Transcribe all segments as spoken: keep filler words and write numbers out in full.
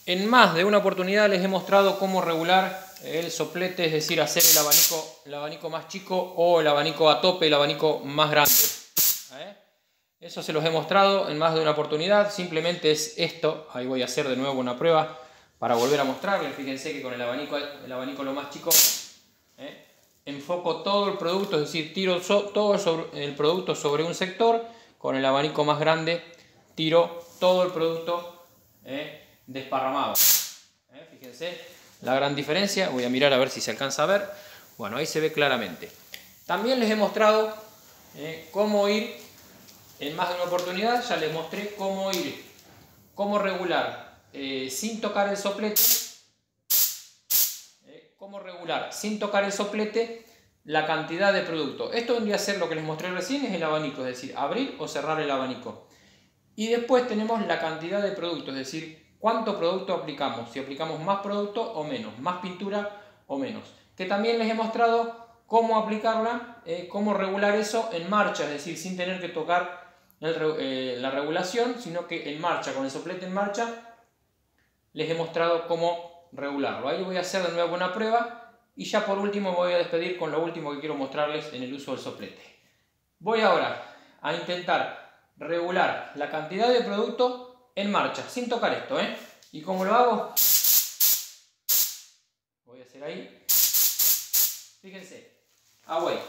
En más de una oportunidad les he mostrado cómo regular el soplete, es decir, hacer el abanico, el abanico más chico o el abanico a tope, el abanico más grande. ¿Eh? Eso se los he mostrado en más de una oportunidad, simplemente es esto. Ahí voy a hacer de nuevo una prueba para volver a mostrarles. Fíjense que con el abanico, el abanico lo más chico, ¿eh? enfoco todo el producto, es decir, tiro so, todo el, sobre, el producto sobre un sector. Con el abanico más grande tiro todo el producto ¿eh? desparramado. ¿Eh? Fíjense la gran diferencia. Voy a mirar a ver si se alcanza a ver. Bueno, ahí se ve claramente. También les he mostrado eh, cómo ir, en más de una oportunidad ya les mostré cómo ir, cómo regular eh, sin tocar el soplete, eh, cómo regular sin tocar el soplete la cantidad de producto. Esto vendría a ser lo que les mostré recién, es el abanico, es decir, abrir o cerrar el abanico. Y después tenemos la cantidad de producto, es decir, cuánto producto aplicamos, si aplicamos más producto o menos, más pintura o menos. Que también les he mostrado cómo aplicarla, eh, cómo regular eso en marcha, es decir, sin tener que tocar el, eh, la regulación, sino que en marcha, con el soplete en marcha, les he mostrado cómo regularlo. Ahí voy a hacer de nuevo una prueba y ya por último me voy a despedir con lo último que quiero mostrarles en el uso del soplete. Voy ahora a intentar regular la cantidad de producto en marcha, sin tocar esto, ¿eh? ¿Y cómo lo hago? Voy a hacer ahí. Fíjense, hago ahí.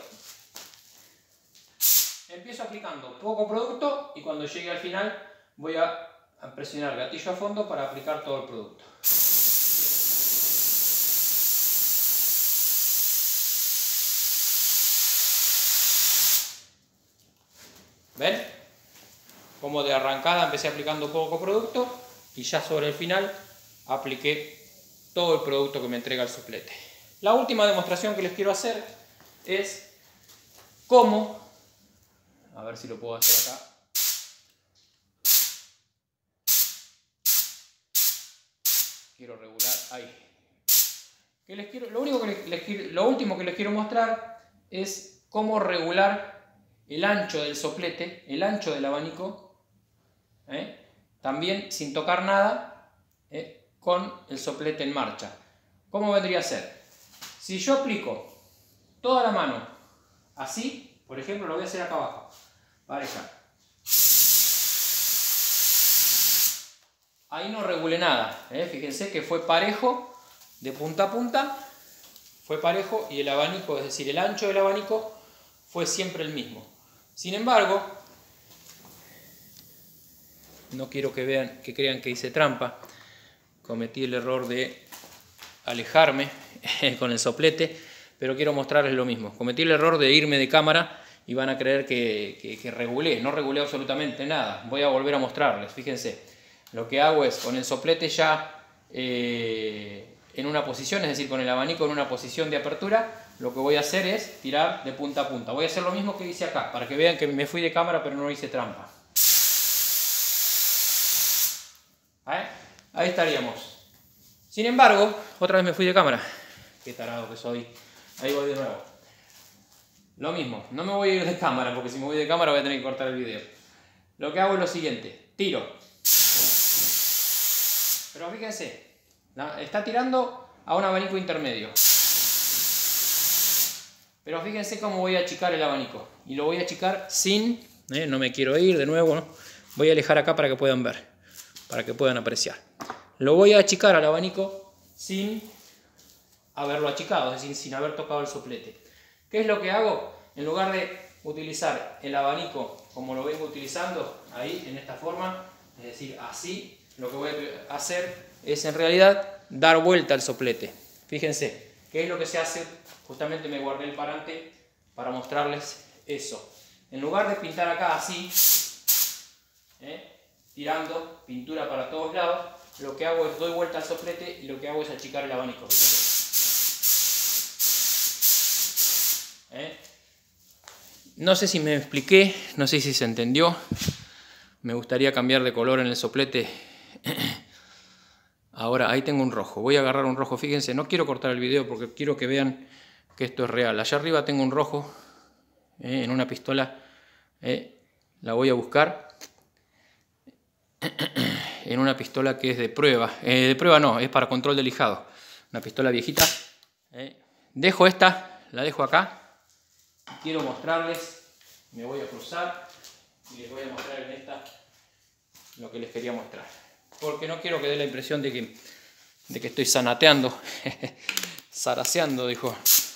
Empiezo aplicando poco producto y cuando llegue al final voy a presionar gatillo a fondo para aplicar todo el producto. ¿Ven? Como de arrancada empecé aplicando poco producto y ya sobre el final apliqué todo el producto que me entrega el soplete. La última demostración que les quiero hacer es cómo, a ver si lo puedo hacer acá. Quiero regular ahí. Que les quiero, lo, único que les, les quiero, lo último que les quiero mostrar es cómo regular el ancho del soplete, el ancho del abanico, ¿eh? también sin tocar nada, ¿eh? con el soplete en marcha. ¿Cómo vendría a ser? Si yo aplico toda la mano así, por ejemplo, lo voy a hacer acá abajo, pareja. Ahí no regulé nada, ¿eh? Fíjense que fue parejo de punta a punta, fue parejo y el abanico, es decir, el ancho del abanico fue siempre el mismo. Sin embargo, no quiero que vean, que crean que hice trampa. Cometí el error de alejarme con el soplete, pero quiero mostrarles lo mismo. Cometí el error de irme de cámara y van a creer que, que, que regulé. No regulé absolutamente nada. Voy a volver a mostrarles. Fíjense, lo que hago es con el soplete ya eh, en una posición, es decir, con el abanico en una posición de apertura. Lo que voy a hacer es tirar de punta a punta. Voy a hacer lo mismo que hice acá, para que vean que me fui de cámara pero no hice trampa. ¿Eh? Ahí estaríamos. Sin embargo, otra vez me fui de cámara. Qué tarado que soy. Ahí voy de nuevo. Lo mismo, no me voy a ir de cámara, porque si me voy de cámara voy a tener que cortar el video. Lo que hago es lo siguiente. Tiro. Pero fíjense, está tirando a un abanico intermedio. Pero fíjense cómo voy a achicar el abanico. Y lo voy a achicar sin... Eh, no me quiero ir de nuevo, ¿no? Voy a alejar acá para que puedan ver. Para que puedan apreciar. Lo voy a achicar al abanico sin haberlo achicado. Es decir, sin haber tocado el soplete. ¿Qué es lo que hago? En lugar de utilizar el abanico como lo vengo utilizando, ahí, en esta forma, es decir, así, lo que voy a hacer es en realidad dar vuelta al soplete. Fíjense, ¿qué es lo que se hace? Justamente me guardé el parante para mostrarles eso. En lugar de pintar acá así, ¿eh? tirando pintura para todos lados, lo que hago es doy vuelta al soplete y lo que hago es achicar el abanico. ¿Eh? No sé si me expliqué, no sé si se entendió. Me gustaría cambiar de color en el soplete. Ahora, ahí tengo un rojo. Voy a agarrar un rojo. Fíjense, no quiero cortar el video porque quiero que vean que esto es real. Allá arriba tengo un rojo eh, en una pistola. Eh, la voy a buscar. en una pistola que es de prueba. Eh, de prueba no, es para control de lijado. Una pistola viejita. Eh, dejo esta, la dejo acá. Quiero mostrarles, me voy a cruzar y les voy a mostrar en esta lo que les quería mostrar. Porque no quiero que dé la impresión de que, de que estoy zanateando. Zaraseando, dijo.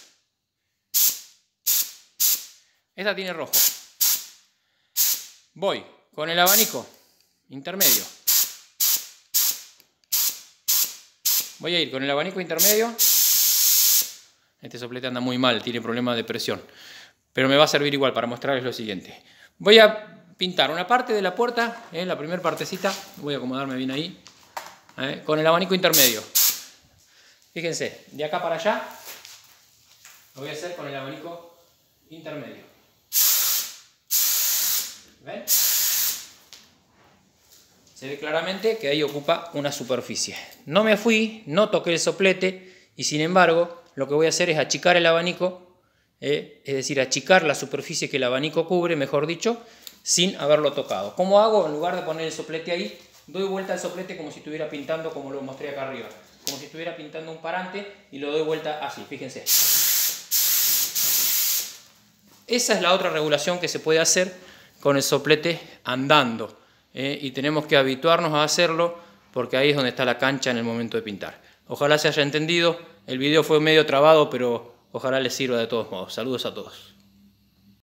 Esta tiene rojo. Voy con el abanico intermedio. Voy a ir con el abanico intermedio. Este soplete anda muy mal, tiene problemas de presión. Pero me va a servir igual para mostrarles lo siguiente. Voy a pintar una parte de la puerta, eh, la primera partecita. Voy a acomodarme bien ahí. Eh, con el abanico intermedio. Fíjense, de acá para allá lo voy a hacer con el abanico intermedio. ¿Ven? Se ve claramente que ahí ocupa una superficie. No me fui, no toqué el soplete y sin embargo lo que voy a hacer es achicar el abanico, eh, es decir, achicar la superficie que el abanico cubre, mejor dicho, sin haberlo tocado. ¿Cómo hago? En lugar de poner el soplete ahí, doy vuelta al soplete como si estuviera pintando, como lo mostré acá arriba. Como si estuviera pintando un parante y lo doy vuelta así, fíjense. Esa es la otra regulación que se puede hacer con el soplete andando. Eh, y tenemos que habituarnos a hacerlo porque ahí es donde está la cancha en el momento de pintar. Ojalá se haya entendido. El video fue medio trabado, pero ojalá les sirva de todos modos. Saludos a todos.